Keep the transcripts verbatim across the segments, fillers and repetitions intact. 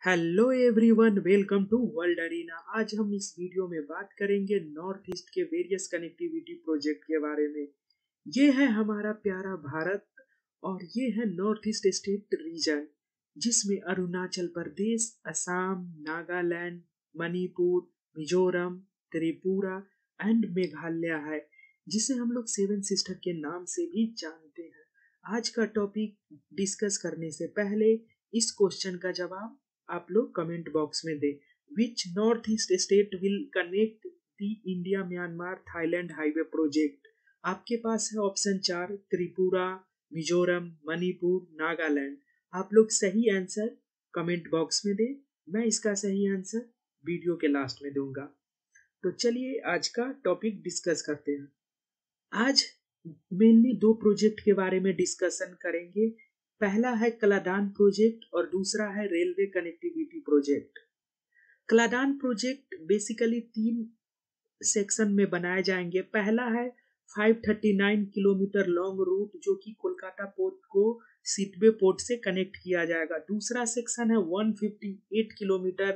Hello everyone, welcome to world arena. आज हम इस वीडियो में बात करेंगे नॉर्थ ईस्ट के वेरियस कनेक्टिविटी प्रोजेक्ट के बारे में। ये है हमारा प्यारा भारत और ये है नॉर्थ ईस्ट स्टेट रीजन, जिसमें अरुणाचल प्रदेश, असम, नागालैंड, मणिपुर, मिजोरम, त्रिपुरा एंड मेघालय है, जिसे हम लोग सेवन सिस्टर के नाम से भी जानते हैं। आज का टॉपिक डिस्कस करने से पहले इस क्वेश्चन का जवाब आप लोग कमेंट बॉक्स में दें। Which north east state will connect the India Myanmar Thailand highway project. आपके पास है ऑप्शन चार, त्रिपुरा, मिजोरम, मणिपुर, नागालैंड। आप लोग सही आंसर कमेंट बॉक्स में दें। मैं इसका सही आंसर वीडियो के लास्ट में दूंगा। तो चलिए आज का टॉपिक डिस्कस करते हैं। आज मेनली दो प्रोजेक्ट के बारे में डिस्कशन करेंगे। पहला है क्लादान प्रोजेक्ट और दूसरा है railway connectivity project. Kaladan project basically तीन सेक्शन में बनाए जाएंगे। पहला है पाँच सौ उनतालीस किलोमीटर लॉन्ग रूट, जो कि कोलकाता पोर्ट को सितवे पोर्ट से कनेक्ट किया जाएगा। दूसरा सेक्शन है एक सौ अट्ठावन kilometre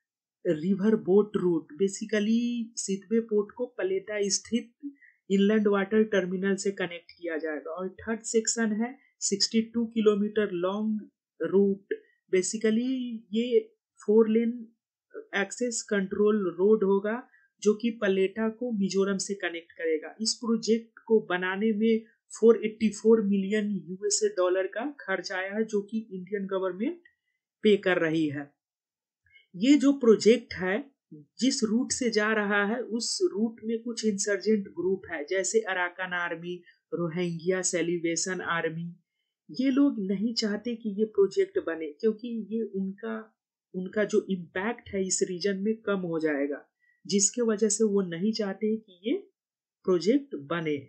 river boat route, basically Sittwe port को पलेटा स्थित इनलैंड वाटर टर्मिनल से कनेक्ट किया जाएगा। और थर्ड सेक्शन है बासठ किलोमीटर लॉन्ग रूट, बेसिकली ये four lane access control road होगा, जो कि पलेटा को मिजोरम से कनेक्ट करेगा। इस प्रोजेक्ट को बनाने में चार सौ चौरासी मिलियन यूएसए डॉलर का खर्च आया है, जो कि इंडियन गवर्नमेंट पे कर रही है। ये जो प्रोजेक्ट है जिस रूट से जा रहा है, उस रूट में कुछ इंसर्जेंट ग्रुप है, जैसे Arakan army, Rohingya celebration army. ये लोग नहीं चाहते कि ये प्रोजेक्ट बने, क्योंकि ये उनका उनका जो इम्पैक्ट है इस रीजन में कम हो जाएगा, जिसके वजह से वो नहीं चाहते कि ये प्रोजेक्ट बने।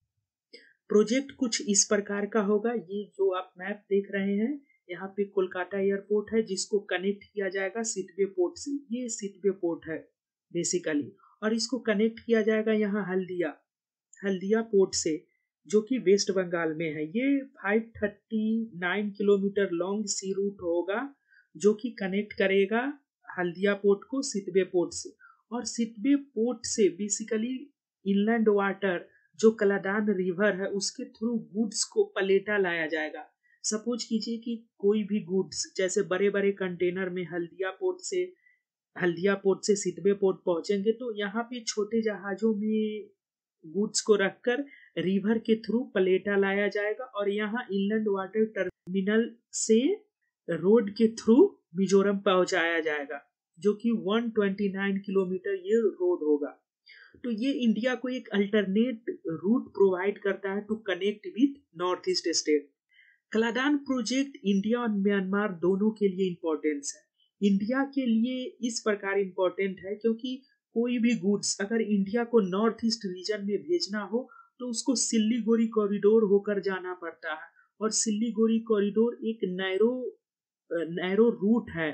प्रोजेक्ट कुछ इस प्रकार का होगा। ये जो आप मैप देख रहे हैं, यहाँ पे कोलकाता एयरपोर्ट है, जिसको कनेक्ट किया जाएगा सितवे पोर्ट से। ये सितवे पोर्ट है बेसिकली, और इसको कनेक्ट किया जाएगा यहाँ हल्दिया हल्दिया पोर्ट से, जो कि वेस्ट बंगाल में है। ये पाँच सौ उनतालीस किलोमीटर लॉन्ग सी रूट होगा, जो कि कनेक्ट करेगा हल्दिया पोर्ट को सितवे पोर्ट से। और सितवे पोर्ट से बेसिकली इनलैंड वाटर जो क्लादान रिवर है, उसके थ्रू गुड्स को पलेटा लाया जाएगा। सपोज कीजिए कि कोई भी गुड्स, जैसे बड़े बड़े कंटेनर में हल्दिया पोर्ट से हल्दिया पोर्ट से सितवे पोर्ट पहुंचेंगे, तो यहाँ पे छोटे जहाजों में गुड्स को रखकर रिवर के थ्रू पलेटा लाया जाएगा, और यहाँ इनलैंड वाटर टर्मिनल से रोड के थ्रू मिजोरम पहुंचाया जाएगा, जो कि एक सौ उनतीस किलोमीटर ये रोड होगा। तो ये इंडिया को एक अल्टरनेट रूट प्रोवाइड करता है to connect with north east state. Kaladan project India और म्यांमार दोनों के लिए इम्पोर्टेंस है। इंडिया के लिए इस प्रकार इम्पोर्टेंट है क्योंकि कोई भी गुड्स अगर इंडिया को नॉर्थ ईस्ट रीजन में भेजना हो, तो उसको सिल्लीगुड़ी कॉरिडोर होकर जाना पड़ता है। और सिल्लीगुड़ी कॉरिडोर एक नैरो नैरो रूट है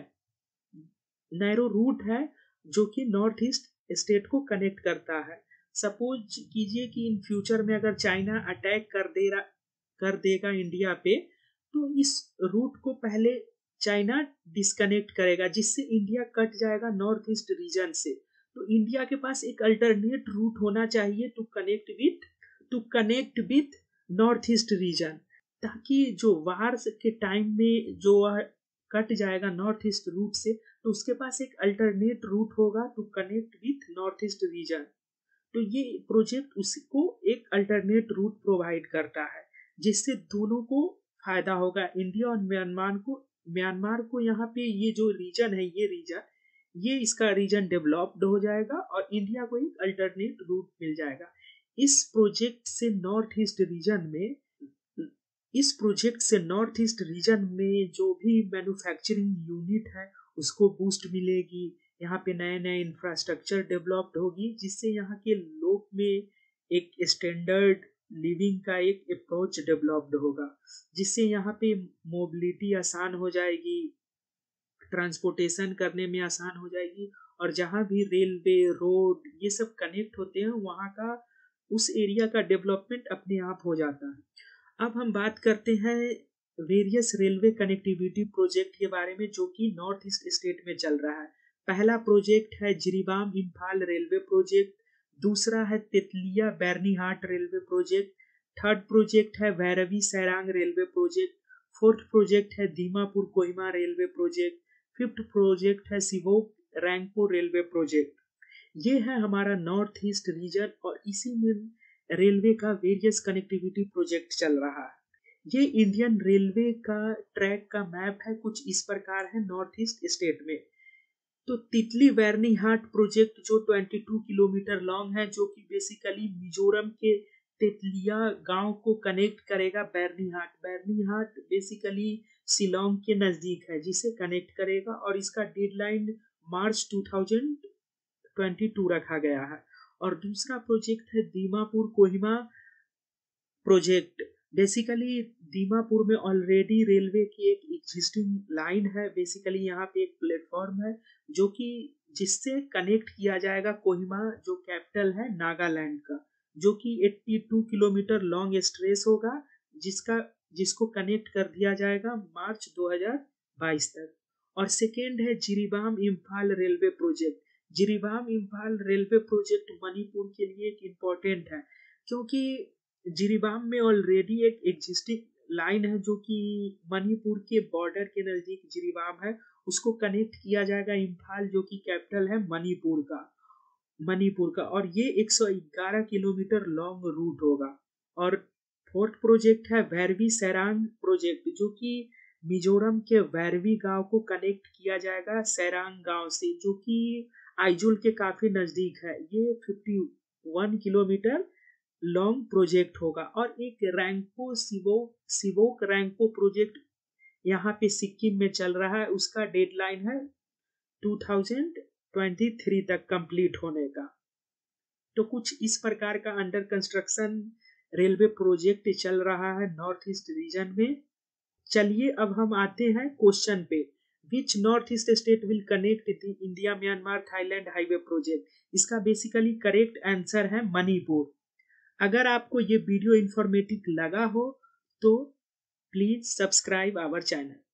नैरो रूट है जो कि नॉर्थ ईस्ट स्टेट को कनेक्ट करता है। सपोज कीजिए कि इन फ्यूचर में अगर चाइना अटैक कर दे रहा कर देगा इंडिया पे, तो इस रूट को पहले चाइना डिस्कनेक्ट करेगा, जिससे इंडिया कट जाएगा नॉर्थ ईस्ट रीजन से। तो इंडिया के पास एक अल्टरनेट रूट होना चाहिए to connect with to connect with north east region, ताकि जो वार के टाइम में जो कट जाएगा नॉर्थ ईस्ट रूट से, तो उसके पास एक अल्टरनेट रूट होगा to connect with north east region. तो ये प्रोजेक्ट उसको एक अल्टरनेट रूट प्रोवाइड करता है, जिससे दोनों को फायदा होगा। इंडिया और म्यांमार को म्यांमार को यहाँ पे ये जो रीजन है, ये रीजन ये इसका रीजन डेवलप्ड हो जाएगा, और इंडिया को एक अल्टरनेट रूट मिल जाएगा। इस प्रोजेक्ट से नॉर्थ ईस्ट रीजन में इस प्रोजेक्ट से नॉर्थ ईस्ट रीजन में जो भी मैन्युफैक्चरिंग यूनिट है, उसको बूस्ट मिलेगी। यहाँ पे नए नए इंफ्रास्ट्रक्चर डेवलप्ड होगी, जिससे यहाँ के लोग में एक स्टैंडर्ड लिविंग का एक अप्रोच डेवलप्ड होगा, जिससे यहाँ पे मोबिलिटी आसान हो जाएगी, ट्रांसपोर्टेशन करने में आसान हो जाएगी। और जहाँ भी रेलवे, रोड ये सब कनेक्ट होते हैं, वहाँ का उस एरिया का डेवलपमेंट अपने आप हो जाता है। अब हम बात करते हैं वेरियस रेलवे कनेक्टिविटी प्रोजेक्ट के बारे में जो कि नॉर्थ ईस्ट स्टेट में चल रहा है। पहला प्रोजेक्ट है जिरीबाम इम्फाल रेलवे प्रोजेक्ट, दूसरा है Titalia Byrnihat railway project, third project है Bhairabi Sairang railway project, fourth project है Dimapur Kohima railway project, fifth project है सिवोक रैंगपुर रेलवे प्रोजेक्ट। ये है हमारा नॉर्थ ईस्ट रीजन और इसी में रेलवे का वेरियस कनेक्टिविटी प्रोजेक्ट चल रहा है। ये इंडियन रेलवे का ट्रैक का मैप है, कुछ इस प्रकार है नॉर्थ ईस्ट स्टेट में। तो तितली बैरनीहाट प्रोजेक्ट जो बाईस किलोमीटर लॉन्ग है, जो कि बेसिकली मिजोरम के तितलिया गांव को कनेक्ट करेगा बैरनीहाट। बैरनीहाट बेसिकली शिलोंग के नजदीक है, जिसे कनेक्ट करेगा और इसका डेडलाइन मार्च दो हज़ार बाईस रखा गया है। और दूसरा प्रोजेक्ट है दीमापुर कोहिमा प्रोजेक्ट। बेसिकली दीमापुर में ऑलरेडी रेलवे की एक एग्जिस्टिंग लाइन है, बेसिकली यहाँ पे एक प्लेटफॉर्म है जो कि जिससे कनेक्ट किया जाएगा कोहिमा, जो कैपिटल है नागालैंड का, जो कि बयासी किलोमीटर लॉन्ग स्ट्रेच होगा, जिसका जिसको कनेक्ट कर दिया जाएगा मार्च दो हज़ार बाईस तक। और सेकेंड है Jiribam Imphal railway project. Jiribam Imphal railway project Manipur के लिए एक इम्पोर्टेंट है, क्योंकि जिरीबाम में ऑलरेडी एक एग्जिस्टिंग लाइन है जो कि मणिपुर के बॉर्डर के नजदीक जिरीबाम है, उसको कनेक्ट किया जाएगा इम्फाल, जो कि कैपिटल है मणिपुर का मणिपुर का और ये एक सौ ग्यारह किलोमीटर लॉन्ग रूट होगा। और फोर्थ प्रोजेक्ट है भैरवी सैरांग प्रोजेक्ट, जो कि मिजोरम के भैरवी गांव को कनेक्ट किया जाएगा सैरांग गांव से, जो कि आइजोल के काफी नजदीक है। ये इक्यावन किलोमीटर लॉन्ग प्रोजेक्ट होगा। और एक रैंगपो सिवो सिवोक रैंगपो प्रोजेक्ट यहाँ पे सिक्किम में चल रहा है, उसका डेडलाइन है दो हज़ार तेईस तक कंप्लीट होने का। तो कुछ इस प्रकार का अंडर कंस्ट्रक्शन रेलवे प्रोजेक्ट चल रहा है नॉर्थ ईस्ट रीजन में। चलिए अब हम आते हैं क्वेश्चन पे, which north east state will connect the India Myanmar Thailand highway project. इसका बेसिकली करेक्ट आंसर है मणिपुर। अगर आपको ये वीडियो इंफॉर्मेटिव लगा हो तो प्लीज सब्सक्राइब आवर चैनल।